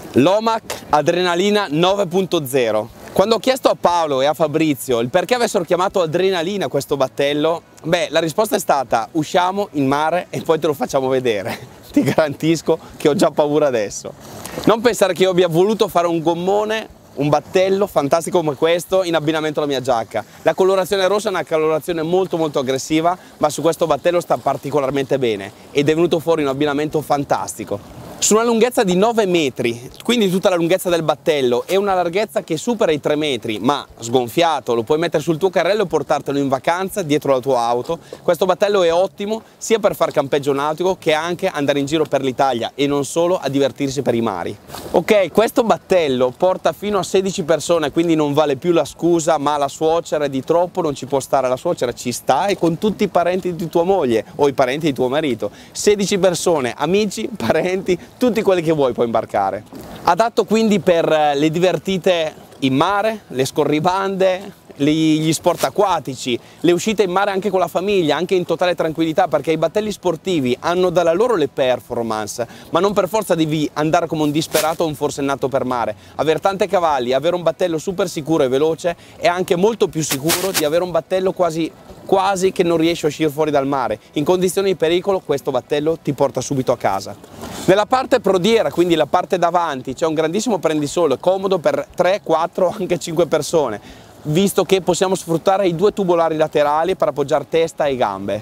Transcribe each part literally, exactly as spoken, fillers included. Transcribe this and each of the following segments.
L'Omac Adrenalina nove punto zero. Quando ho chiesto a Paolo e a Fabrizio il perché avessero chiamato Adrenalina questo battello, beh, la risposta è stata: usciamo in mare e poi te lo facciamo vedere. Ti garantisco che ho già paura adesso. Non pensare che io abbia voluto fare un gommone, un battello fantastico come questo in abbinamento alla mia giacca. La colorazione rossa è una colorazione molto molto aggressiva, ma su questo battello sta particolarmente bene ed è venuto fuori un abbinamento fantastico. Su una lunghezza di nove metri, quindi tutta la lunghezza del battello, e una larghezza che supera i tre metri, ma sgonfiato, lo puoi mettere sul tuo carrello e portartelo in vacanza dietro la tua auto. Questo battello è ottimo sia per far campeggio nautico che anche andare in giro per l'Italia e non solo a divertirsi per i mari. Ok, questo battello porta fino a sedici persone, quindi non vale più la scusa ma la suocera è di troppo, non ci può stare. La suocera ci sta e con tutti i parenti di tua moglie o i parenti di tuo marito. sedici persone, amici, parenti, tutti quelli che vuoi puoi imbarcare. Adatto quindi per le divertite in mare, le scorribande, gli sport acquatici, le uscite in mare anche con la famiglia, anche in totale tranquillità, perché i battelli sportivi hanno dalla loro le performance, ma non per forza devi andare come un disperato o un forsennato per mare. Avere tanti cavalli, avere un battello super sicuro e veloce è anche molto più sicuro di avere un battello quasi quasi che non riesce a uscire fuori dal mare. In condizioni di pericolo questo battello ti porta subito a casa. Nella parte prodiera, quindi la parte davanti, c'è un grandissimo prendisole comodo per tre, quattro, anche cinque persone, visto che possiamo sfruttare i due tubolari laterali per appoggiare testa e gambe.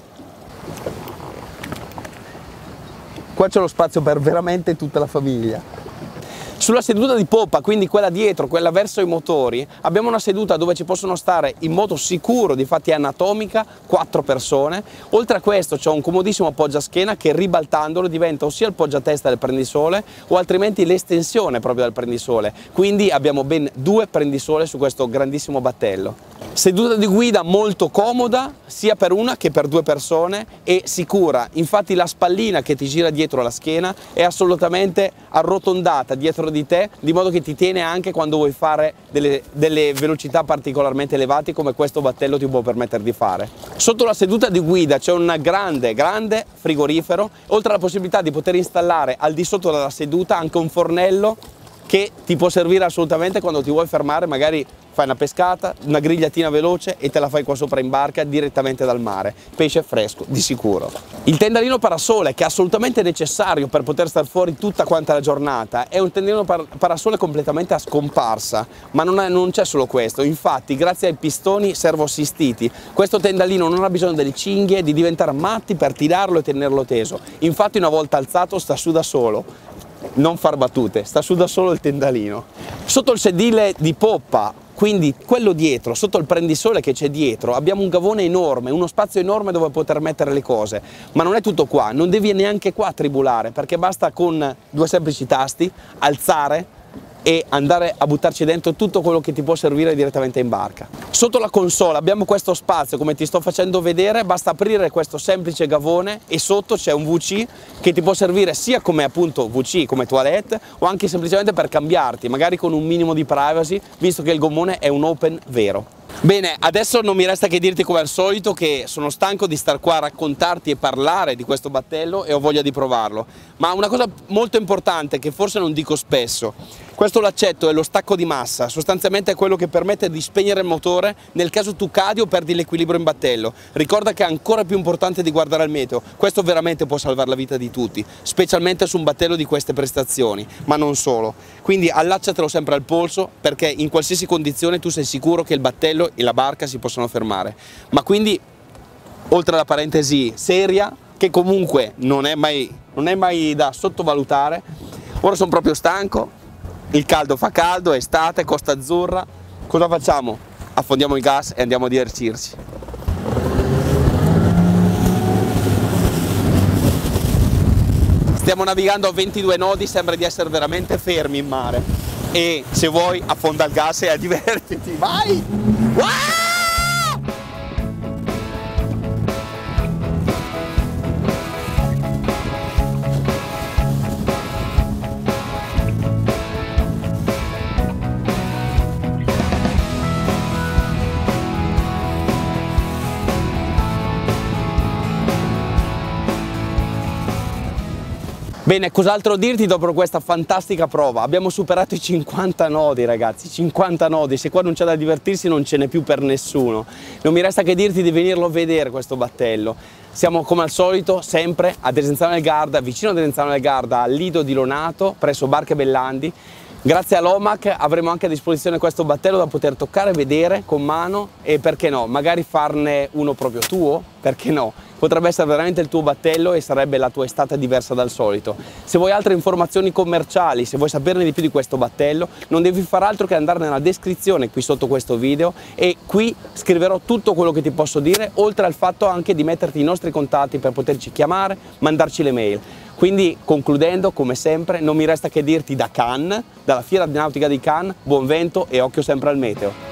Qua c'è lo spazio per veramente tutta la famiglia. Sulla seduta di poppa, quindi quella dietro, quella verso i motori, abbiamo una seduta dove ci possono stare in modo sicuro, difatti è anatomica, quattro persone. Oltre a questo c'è un comodissimo appoggiaschiena che ribaltandolo diventa ossia il poggiatesta del prendisole o altrimenti l'estensione proprio del prendisole. Quindi abbiamo ben due prendisole su questo grandissimo battello. Seduta di guida molto comoda sia per una che per due persone e sicura, infatti la spallina che ti gira dietro la schiena è assolutamente arrotondata dietro di te, di modo che ti tiene anche quando vuoi fare delle, delle velocità particolarmente elevate come questo battello ti può permettere di fare. Sotto la seduta di guida c'è un grande grande frigorifero, oltre alla possibilità di poter installare al di sotto della seduta anche un fornello che ti può servire assolutamente quando ti vuoi fermare, magari fai una pescata, una grigliatina veloce e te la fai qua sopra in barca direttamente dal mare. Pesce fresco, di sicuro. Il tendalino parasole, che è assolutamente necessario per poter star fuori tutta quanta la giornata, è un tendalino par parasole completamente a scomparsa, ma non c'è solo questo. Infatti, grazie ai pistoni servoassistiti, questo tendalino non ha bisogno delle cinghie, di diventare matti per tirarlo e tenerlo teso. Infatti, una volta alzato, sta su da solo. Non far battute, sta su da solo il tendalino. Sotto il sedile di poppa, quindi quello dietro, sotto il prendisole che c'è dietro, abbiamo un gavone enorme, uno spazio enorme dove poter mettere le cose. Ma non è tutto qua, non devi neanche qua tribulare, perché basta con due semplici tasti alzare e andare a buttarci dentro tutto quello che ti può servire direttamente in barca. Sotto la console abbiamo questo spazio, come ti sto facendo vedere, basta aprire questo semplice gavone e sotto c'è un vu ci che ti può servire sia come appunto vu ci, come toilette, o anche semplicemente per cambiarti, magari con un minimo di privacy, visto che il gommone è un open vero. Bene, adesso non mi resta che dirti come al solito che sono stanco di star qua a raccontarti e parlare di questo battello e ho voglia di provarlo. Ma una cosa molto importante che forse non dico spesso, questo laccetto è lo stacco di massa, sostanzialmente è quello che permette di spegnere il motore nel caso tu cadi o perdi l'equilibrio in battello. Ricorda che è ancora più importante di guardare al meteo, questo veramente può salvare la vita di tutti, specialmente su un battello di queste prestazioni, ma non solo. Quindi allacciatelo sempre al polso perché in qualsiasi condizione tu sei sicuro che il battello e la barca si possono fermare. Ma quindi, oltre alla parentesi seria, che comunque non è mai, non è mai da sottovalutare, ora sono proprio stanco, il caldo fa caldo, è estate, Costa Azzurra, cosa facciamo? Affondiamo il gas e andiamo a divertirci. Stiamo navigando a ventidue nodi, sembra di essere veramente fermi in mare. E se vuoi affonda il gas e divertiti, vai! Wow! Bene, cos'altro dirti dopo questa fantastica prova? Abbiamo superato i cinquanta nodi, ragazzi, cinquanta nodi, se qua non c'è da divertirsi non ce n'è più per nessuno. Non mi resta che dirti di venirlo a vedere questo battello. Siamo come al solito sempre a Desenzano del Garda, vicino a Desenzano del Garda, al Lido di Lonato, presso Barche Bellandi. Grazie all'O M A C avremo anche a disposizione questo battello da poter toccare, vedere con mano e perché no, magari farne uno proprio tuo, perché no? Potrebbe essere veramente il tuo battello e sarebbe la tua estate diversa dal solito. Se vuoi altre informazioni commerciali, se vuoi saperne di più di questo battello, non devi fare altro che andare nella descrizione qui sotto questo video e qui scriverò tutto quello che ti posso dire, oltre al fatto anche di metterti i nostri contatti per poterci chiamare, mandarci le mail. Quindi concludendo, come sempre, non mi resta che dirti da Cannes, dalla Fiera di Nautica di Cannes, buon vento e occhio sempre al meteo.